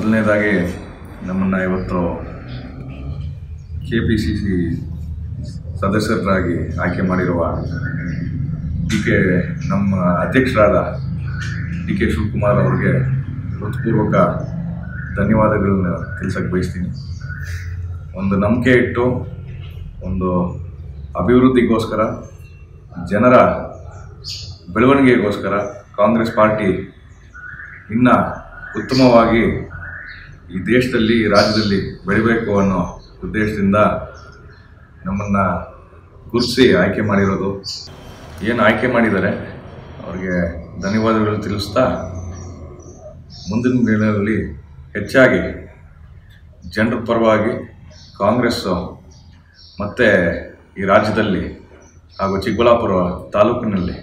ಮೊದಲನೇದಾಗಿ ನಮ್ಮನ್ನು ಇವತ್ತು KPCC ಸದಸ್ಯರಾಗಿ ಆಯ್ಕೆ ಮಾಡಿರುವ ನಮ್ಮ ಅಧ್ಯಕ್ಷರಾದ DK ಶಿವಕುಮಾರ್ ಅವರಿಗೆ ಹೃತ್ಪೂರ್ವಕ ಧನ್ಯವಾದಗಳನ್ನು ತಿಳಿಸಕ್ಕೆ ಬಯಸ್ತೀನಿ. ಒಂದು ನಂಬಿಕೆ ಇಟ್ಟು ಒಂದು ಅಭಿವೃದ್ಧಿಗೋಸ್ಕರ, ಜನರ ಬೆಳವಣಿಗೆಗೋಸ್ಕರ ಕಾಂಗ್ರೆಸ್ ಪಾರ್ಟಿ ಇನ್ನೂ ಉತ್ತಮವಾಗಿ ಈ ದೇಶದಲ್ಲಿ, ಈ ರಾಜ್ಯದಲ್ಲಿ ಬೆಳಿಬೇಕು ಅನ್ನೋ ಉದ್ದೇಶದಿಂದ ನಮ್ಮನ್ನು ಗುರುತಿಸಿ ಆಯ್ಕೆ ಮಾಡಿರೋದು. ಏನು ಆಯ್ಕೆ ಮಾಡಿದ್ದಾರೆ ಅವ್ರಿಗೆ ಧನ್ಯವಾದಗಳು ತಿಳಿಸ್ತಾ, ಮುಂದಿನ ದಿನಗಳಲ್ಲಿ ಹೆಚ್ಚಾಗಿ ಜನರ ಪರವಾಗಿ ಕಾಂಗ್ರೆಸ್ಸು ಮತ್ತು ಈ ರಾಜ್ಯದಲ್ಲಿ ಹಾಗೂ ಚಿಕ್ಕಬಳ್ಳಾಪುರ ತಾಲೂಕಿನಲ್ಲಿ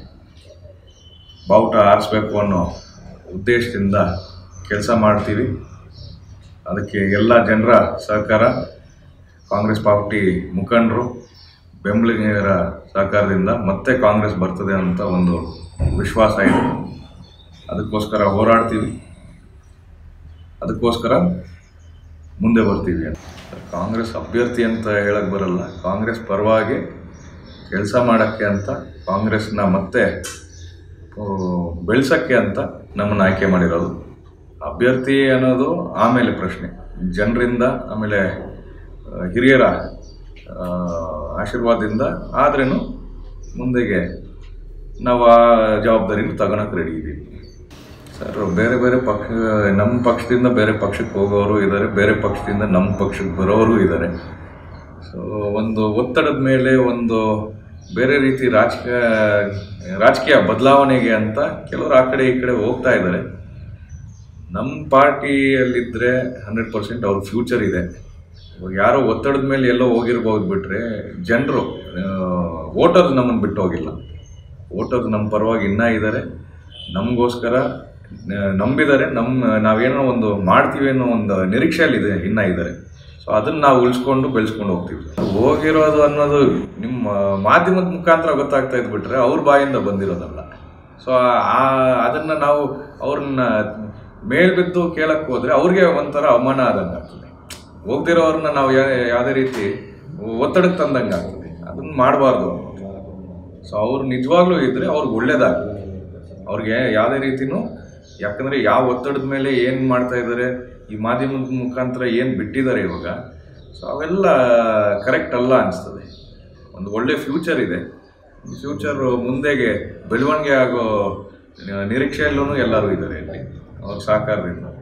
ಬಾವುಟ ಹಾರಿಸ್ಬೇಕು ಅನ್ನೋ ಉದ್ದೇಶದಿಂದ ಕೆಲಸ ಮಾಡ್ತೀವಿ. ಅದಕ್ಕೆ ಎಲ್ಲ ಜನರ ಸಹಕಾರ, ಕಾಂಗ್ರೆಸ್ ಪಾರ್ಟಿ ಮುಖಂಡರು, ಬೆಂಬಲಿಗರ ಸಹಕಾರದಿಂದ ಮತ್ತೆ ಕಾಂಗ್ರೆಸ್ ಬರ್ತದೆ ಅಂತ ಒಂದು ವಿಶ್ವಾಸ ಇದೆ. ಅದಕ್ಕೋಸ್ಕರ ಹೋರಾಡ್ತೀವಿ, ಅದಕ್ಕೋಸ್ಕರ ಮುಂದೆ ಬರ್ತೀವಿ. ಕಾಂಗ್ರೆಸ್ ಅಭ್ಯರ್ಥಿ ಅಂತ ಹೇಳಕ್ಕೆ ಬರಲ್ಲ, ಕಾಂಗ್ರೆಸ್ ಪರವಾಗಿ ಕೆಲಸ ಮಾಡೋಕ್ಕೆ ಅಂತ, ಕಾಂಗ್ರೆಸ್ನ ಮತ್ತೆ ಬೆಳೆಸೋಕ್ಕೆ ಅಂತ ನಮ್ಮನ್ನು ಆಯ್ಕೆ ಮಾಡಿರೋದು. ಅಭ್ಯರ್ಥಿ ಅನ್ನೋದು ಆಮೇಲೆ ಪ್ರಶ್ನೆ. ಜನರಿಂದ, ಆಮೇಲೆ ಹಿರಿಯರ ಆಶೀರ್ವಾದದಿಂದ ಆದ್ರೂ ಮುಂದೆಗೆ ನಾವು ಆ ಜವಾಬ್ದಾರಿನ ತಗೊಳಕ್ಕೆ ರೆಡಿ ಇದ್ದೀವಿ. ಸರ್, ಬೇರೆ ಬೇರೆ ಪಕ್ಷ, ನಮ್ಮ ಪಕ್ಷದಿಂದ ಬೇರೆ ಪಕ್ಷಕ್ಕೆ ಹೋಗೋರು ಇದ್ದಾರೆ, ಬೇರೆ ಪಕ್ಷದಿಂದ ನಮ್ಮ ಪಕ್ಷಕ್ಕೆ ಬರೋರು ಇದ್ದಾರೆ. ಸೊ ಒಂದು ಒತ್ತಡದ ಮೇಲೆ ಒಂದು ಬೇರೆ ರೀತಿ ರಾಜಕೀಯ ಬದಲಾವಣೆಗೆ ಅಂತ ಕೆಲವರು ಆ ಕಡೆ ಈ ಕಡೆ ಹೋಗ್ತಾ ಇದ್ದಾರೆ. ನಮ್ಮ ಪಾರ್ಟಿಯಲ್ಲಿದ್ದರೆ 100% ಅವ್ರ ಫ್ಯೂಚರ್ ಇದೆ. ಯಾರೋ ಒತ್ತಡದ ಮೇಲೆ ಎಲ್ಲೋ ಹೋಗಿರ್ಬೋದು ಬಿಟ್ಟರೆ, ಜನರು ವೋಟರ್ಸ್ ನಮ್ಮನ್ನು ಬಿಟ್ಟು ಹೋಗಿಲ್ಲ. ವೋಟರ್ಸ್ ನಮ್ಮ ಪರವಾಗಿ ಇನ್ನೂ ಇದ್ದಾರೆ, ನಮಗೋಸ್ಕರ ನಂಬಿದ್ದಾರೆ. ನಾವೇನೋ ಒಂದು ಮಾಡ್ತೀವಿ ಅನ್ನೋ ಒಂದು ನಿರೀಕ್ಷೆಯಲ್ಲಿದೆ ಇನ್ನೂ ಇದ್ದಾರೆ. ಸೊ ಅದನ್ನು ನಾವು ಉಳಿಸ್ಕೊಂಡು ಬೆಳೆಸ್ಕೊಂಡು ಹೋಗ್ತೀವಿ. ಹೋಗಿರೋದು ಅನ್ನೋದು ನಿಮ್ಮ ಮಾಧ್ಯಮದ ಮುಖಾಂತರ ಗೊತ್ತಾಗ್ತಾ ಇದ್ಬಿಟ್ರೆ ಅವ್ರ ಬಾಯಿಂದ ಬಂದಿರೋದಲ್ಲ. ಸೊ ಅದನ್ನು ನಾವು ಅವ್ರನ್ನ ಮೇಲ್ಬಿದ್ದು ಕೇಳಕ್ಕೆ ಹೋದರೆ ಅವ್ರಿಗೆ ಒಂಥರ ಅವಮಾನ ಆದಂಗೆ ಆಗ್ತದೆ. ಹೋಗ್ದಿರೋರನ್ನ ನಾವು ಯಾವುದೇ ರೀತಿ ಒತ್ತಡಕ್ಕೆ ತಂದಂಗೆ ಆಗ್ತದೆ. ಅದನ್ನು ಮಾಡಬಾರ್ದು. ಸೊ ಅವ್ರು ನಿಜವಾಗ್ಲೂ ಇದ್ದರೆ ಅವ್ರಿಗೆ ಒಳ್ಳೇದಾಗ್ತದೆ. ಅವ್ರಿಗೆ ಯಾವುದೇ ರೀತಿಯೂ, ಯಾಕಂದರೆ ಯಾವ ಒತ್ತಡದ ಮೇಲೆ ಏನು ಮಾಡ್ತಾ ಇದ್ದಾರೆ, ಈ ಮಾಧ್ಯಮದ ಮುಖಾಂತರ ಏನು ಬಿಟ್ಟಿದ್ದಾರೆ ಇವಾಗ, ಸೊ ಅವೆಲ್ಲ ಕರೆಕ್ಟ್ ಅಲ್ಲ ಅನಿಸ್ತದೆ. ಒಂದು ಒಳ್ಳೆ ಫ್ಯೂಚರ್ ಇದೆ. ಫ್ಯೂಚರು ಮುಂದೆಗೆ ಬೆಳವಣಿಗೆ ಆಗೋ ನಿರೀಕ್ಷೆಯಲ್ಲೂ ಎಲ್ಲರೂ ಇದ್ದಾರೆ ಇಲ್ಲಿ ಅವ್ರ ಸಹಕಾರದಿಂದ.